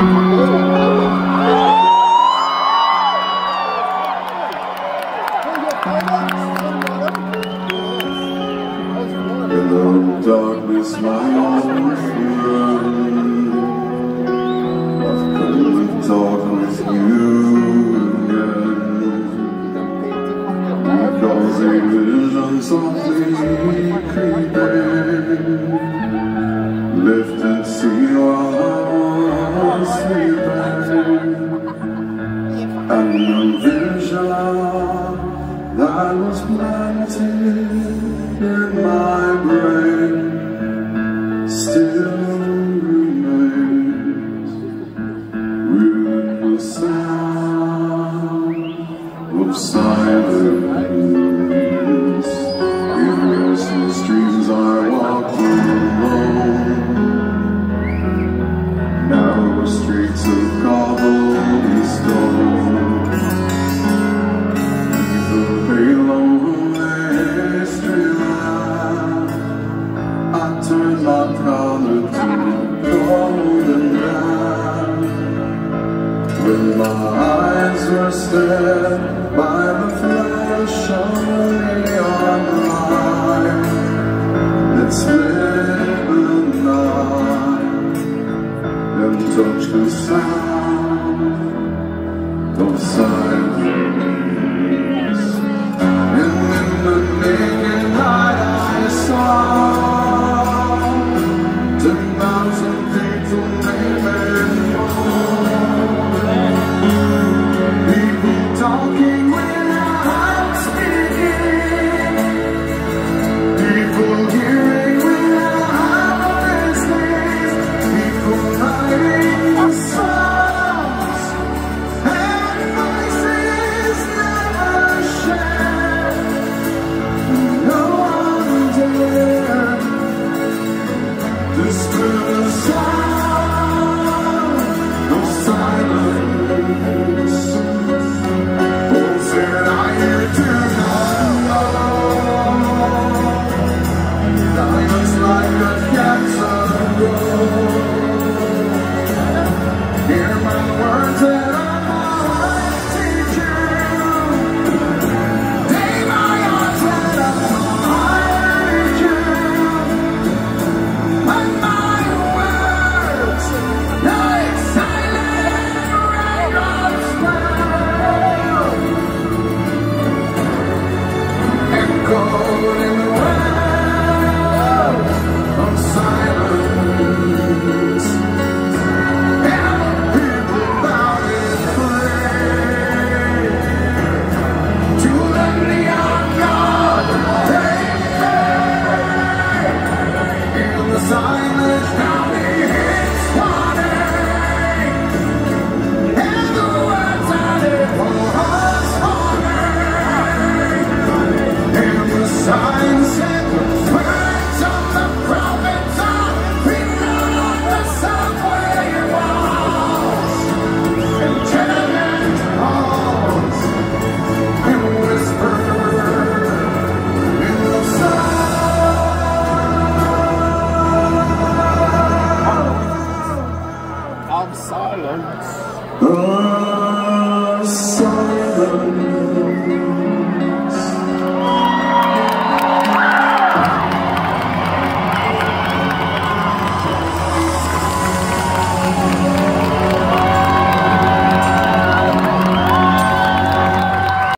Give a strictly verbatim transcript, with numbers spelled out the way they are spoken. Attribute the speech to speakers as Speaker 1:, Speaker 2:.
Speaker 1: Hello, darkness, my old friend. I've come to talk with you again, because a vision softly creeping left at sea while I was sleeping, and a vision that was planted in my brain still remains, with the sound of silence. In restless dreams I walk alone, narrow streets of cobblestone. Turn my collar to golden land, when my eyes were stared by the flash of neon light that split the night and touched the sound of silence. And in the naked night I saw ten thousand people naming people talking without speaking, people hearing without listening, people writing the songs and voices never shared. No one dared whisper the sound of silence. Oh, said I hear to know. Silence like a cancer grows. Hear my words that I might teach you. Take my arms that I might reach you. And my words, like silent raindrops fall, echoed in the wells of silence. And the people bowed in praise to the neon god they pray. In the silence now he hits warning, and the words that it for us honoring. In the silence and the words of the prophets are written on the subway walls and tenement halls, and whisper in the sound of silence. Oh, silence.